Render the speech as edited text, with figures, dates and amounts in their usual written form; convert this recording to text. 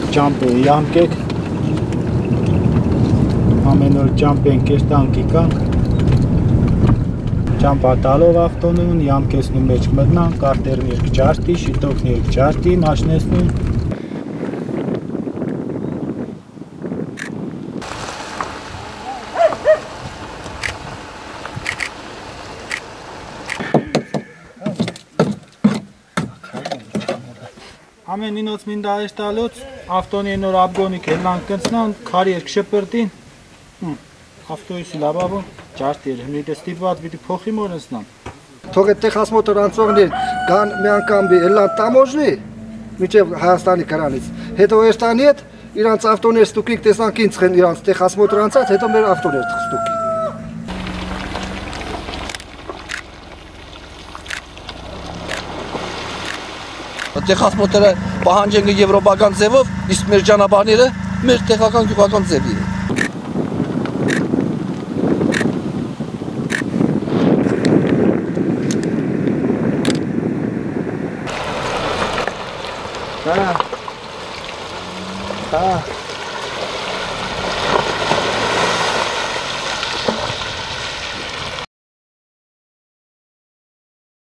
ջամպերի յամկեք, ամեն օր ջամպ են կերտանքի կանք, ջամպա տալով ավտոնուն, յամկեսնու մեջ մտնան, կարտերն իրկ ջարդի, շիտոքն իրկ ջարդի, մաշնեսնուն, ամեն ինոց մինდა էշտալոց, ավտոնի նոր աբգոնիկ հելան կնցնան, քարի երկ շպրտին, ավտոյիսի լաբավո, ջարդի էր, հմրիտ է ստիպված վիդի փոխի մորնսնան։ Թող է տեխասմոտոր անցողներ կան մի անգամ բի հելան տամոժնի, միջև Հայաստանի կրանից, հետո էշտանի հետ իրանց ավտոներ ստուկիկ տեսանք ինձ խեն իրանց տեխասմոտոր անցած, հետո մեր ավտոներ ստուկիկ։ Տեխասմոտերը պահանջեն եվրոպական ձևով, իսկ մեր ճանապարհները մեր տեղական գյուղական ձևի են։ Հա։